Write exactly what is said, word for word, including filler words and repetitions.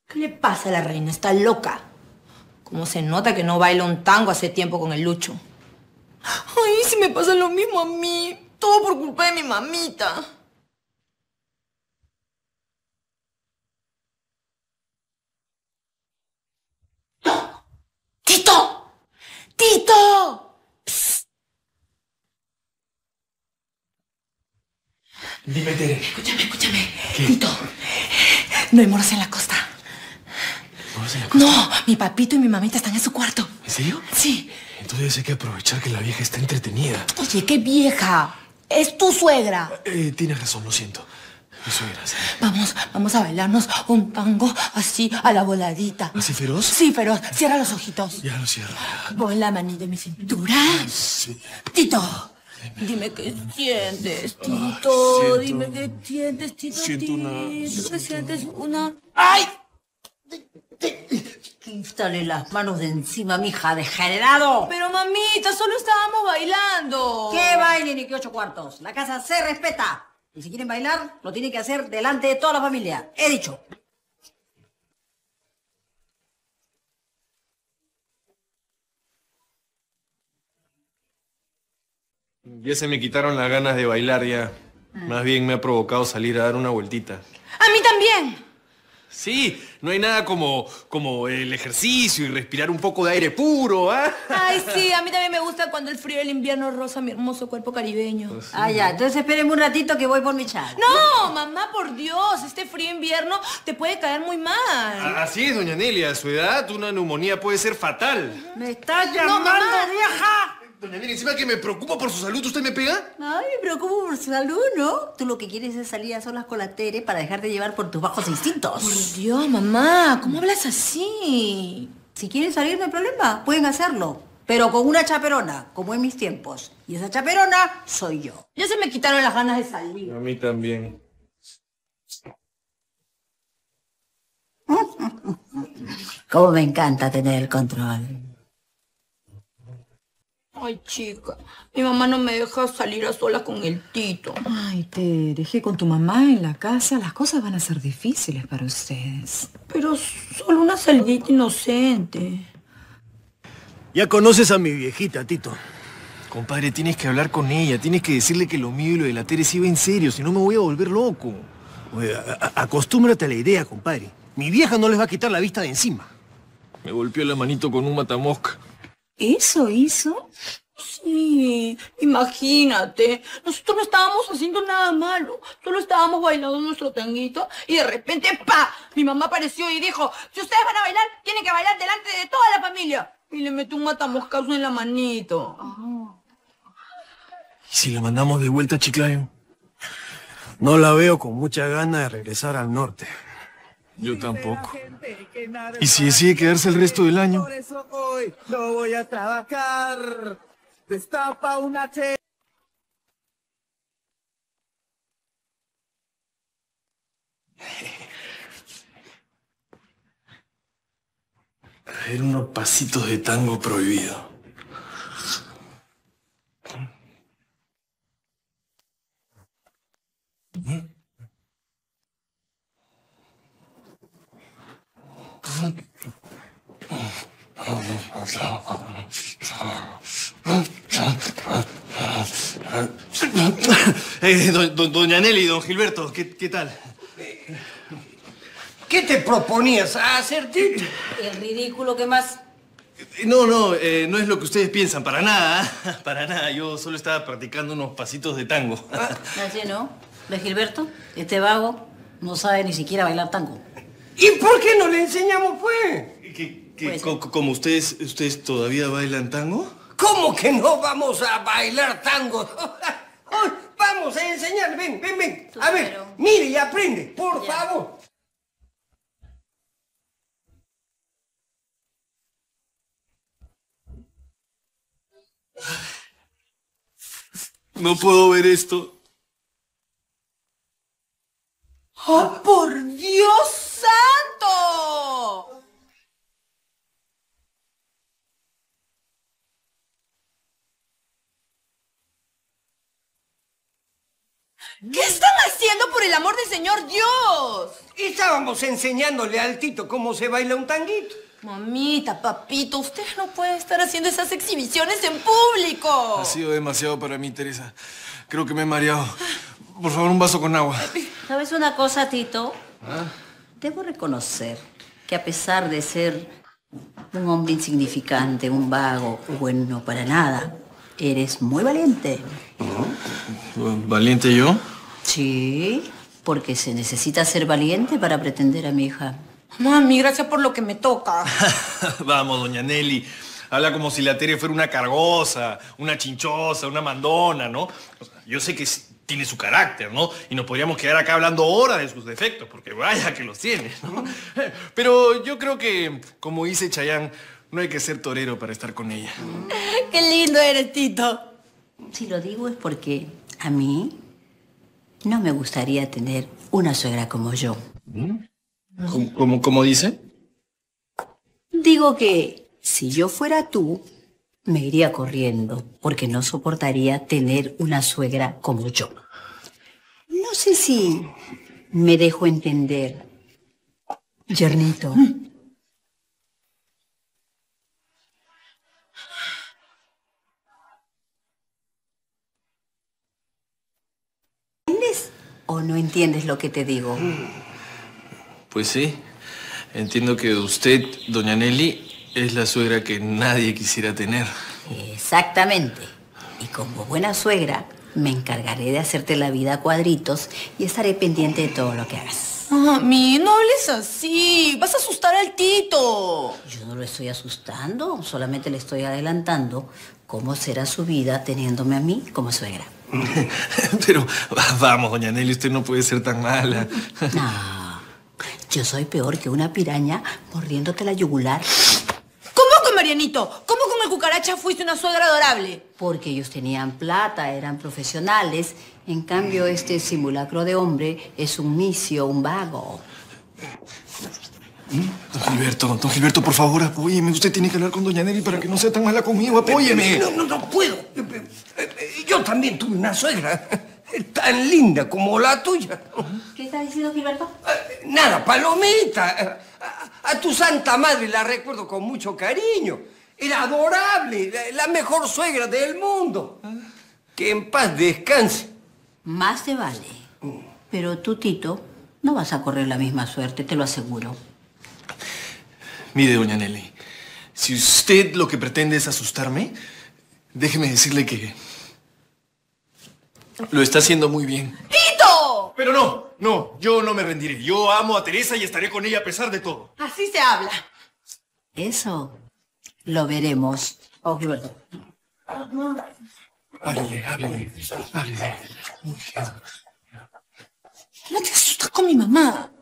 ¿Qué le pasa a la reina? Está loca. Como se nota que no baila un tango hace tiempo con el Lucho. Ay, si me pasa lo mismo a mí. Todo por culpa de mi mamita. ¡Tito! ¡Tito! Psst. Dime, Tere. Escúchame, escúchame. ¿Qué? Tito, no hay moros en la costa. ¿Moros en la costa? No, mi papito y mi mamita están en su cuarto. ¿En serio? Sí. Entonces hay que aprovechar que la vieja está entretenida. Oye, qué vieja. Es tu suegra. Eh, tienes razón, lo siento. Mi suegra, sí. Vamos, vamos a bailarnos un tango así a la voladita. ¿Así feroz? Sí, feroz. Cierra los ojitos. Ya lo cierro. Pon la manita en mi cintura. Sí. Tito, dime qué sientes, Tito. Oh, siento- Dime qué sientes, Tito. siento Tito. una- ¿Qué sientes? Una... ¡Ay! Quítale las manos de encima, mija, degenerado. Pero mamita, solo estábamos bailando. ¿Qué baile ni qué ocho cuartos? La casa se respeta. Y si quieren bailar, lo tienen que hacer delante de toda la familia. He dicho. Ya se me quitaron las ganas de bailar ya. Más bien me ha provocado salir a dar una vueltita. A mí también. Sí, no hay nada como, como el ejercicio y respirar un poco de aire puro, ¿ah? Ay, sí, a mí también me gusta cuando el frío del invierno roza mi hermoso cuerpo caribeño. Ah, ya. Entonces espérenme un ratito que voy por mi chal. No, mamá, por Dios, este frío invierno te puede caer muy mal. Así es, doña Nelia. A su edad, una neumonía puede ser fatal. ¿Me estás No, llamando, mamá. vieja? Doña Nelia, encima que me preocupa por su salud, ¿usted me pega? Ay, me preocupo por su salud, ¿no? Tú lo que quieres es salir a solas con la Tere para dejarte llevar por tus bajos instintos. Por Dios, mamá, ¿cómo hablas así? Si quieren salir, no hay problema. Pueden hacerlo. Pero con una chaperona, como en mis tiempos. Y esa chaperona soy yo. Ya se me quitaron las ganas de salir. A mí también. Cómo me encanta tener el control. Ay, chica, mi mamá no me deja salir a solas con el Tito. Ay, te dejé con tu mamá en la casa. Las cosas van a ser difíciles para ustedes. Pero solo una salidita inocente. Ya conoces a mi viejita, Tito. Compadre, tienes que hablar con ella. Tienes que decirle que lo mío y lo de la Tere sí va en serio. Si no, me voy a volver loco. Oye, a- a- acostúmbrate a la idea, compadre. Mi vieja no les va a quitar la vista de encima. Me golpeó la manito con un matamosca. ¿Eso hizo? Sí, imagínate. Nosotros no estábamos haciendo nada malo. Solo estábamos bailando nuestro tanguito y de repente, ¡pa! Mi mamá apareció y dijo, si ustedes van a bailar, tienen que bailar delante de toda la familia. Y le metió un matamoscazo en la manito. ¿Y si la mandamos de vuelta a Chiclayo? No la veo con mucha gana de regresar al norte. Yo tampoco. ¿Y si decide quedarse el resto del año? Por eso hoy no voy a trabajar. Destapa una che. A ver, unos pasitos de tango prohibido. Eh, do- do- doña Nelly, don Gilberto, ¿qué, qué tal? ¿Qué te proponías hacer, Tito? El ridículo que más... Eh, No, no, eh, no es lo que ustedes piensan, para nada, ¿ah? Para nada. Yo solo estaba practicando unos pasitos de tango. Así, ¿no? ¿Ves, Gilberto? Este vago no sabe ni siquiera bailar tango. ¿Y por qué no le enseñamos, pues? ¿Qué, qué, Pues- co- como ustedes, ustedes todavía bailan tango? ¿Cómo que no vamos a bailar tango? Ay, vamos a enseñar, ven, ven, ven. A ver, Pero- mire y aprende, por Ya. favor. No puedo ver esto. ¡Oh, por Dios santo! ¿Qué están haciendo por el amor del Señor Dios? Y estábamos enseñándole al Tito cómo se baila un tanguito. Mamita, papito, ustedes no pueden estar haciendo esas exhibiciones en público. Ha sido demasiado para mí, Teresa. Creo que me he mareado. Por favor, un vaso con agua. ¿Sabes una cosa, Tito? ¿Ah? Debo reconocer que a pesar de ser un hombre insignificante, un vago, bueno para nada, eres muy valiente. ¿Valiente yo? Sí, porque se necesita ser valiente para pretender a mi hija. Mami, gracias por lo que me toca. Vamos, doña Nelly. Habla como si la Tere fuera una cargosa, una chinchosa, una mandona, ¿no? O sea, yo sé que tiene su carácter, ¿no? Y nos podríamos quedar acá hablando horas de sus defectos, porque vaya que los tiene, ¿no? Pero yo creo que, como dice Chayanne, no hay que ser torero para estar con ella. ¡Qué lindo eres, Tito! Si lo digo es porque a mí no me gustaría tener una suegra como yo. ¿Cómo, cómo, cómo dice? Digo que si yo fuera tú, me iría corriendo, porque no soportaría tener una suegra como yo. No sé si me dejo entender, yernito. ¿Entiendes o no entiendes lo que te digo? Pues sí. Entiendo que usted, doña Nelly, es la suegra que nadie quisiera tener. Exactamente. Y como buena suegra, me encargaré de hacerte la vida a cuadritos y estaré pendiente de todo lo que hagas. Mami, no hables así. Vas a asustar al Tito. Yo no lo estoy asustando, solamente le estoy adelantando cómo será su vida teniéndome a mí como suegra. Pero vamos, doña Nelly, usted no puede ser tan mala. No, yo soy peor que una piraña mordiéndote la yugular. ¿Cómo con Marianito? ¿Cómo con el cucaracha fuiste una suegra adorable? Porque ellos tenían plata, eran profesionales. En cambio, este simulacro de hombre es un misio, un vago. Don Gilberto, don Gilberto, por favor, apóyeme. Usted tiene que hablar con doña Nelly para que no sea tan mala conmigo. Apóyeme. No, no, no puedo. Yo también tuve una suegra tan linda como la tuya. ¿Qué está diciendo, Gilberto? Nada, Palomita. A, a tu santa madre la recuerdo con mucho cariño. Era adorable, la mejor suegra del mundo. Que en paz descanse. Más te vale. Pero tú, Tito, no vas a correr la misma suerte, te lo aseguro. Mire, doña Nelly, si usted lo que pretende es asustarme, déjeme decirle que lo está haciendo muy bien. ¡Tito! Pero no, no, yo no me rendiré. Yo amo a Teresa y estaré con ella a pesar de todo. Así se habla. Eso lo veremos. Oh, Gilberto. Háblele, háblele, háblele. No te asustas con mi mamá.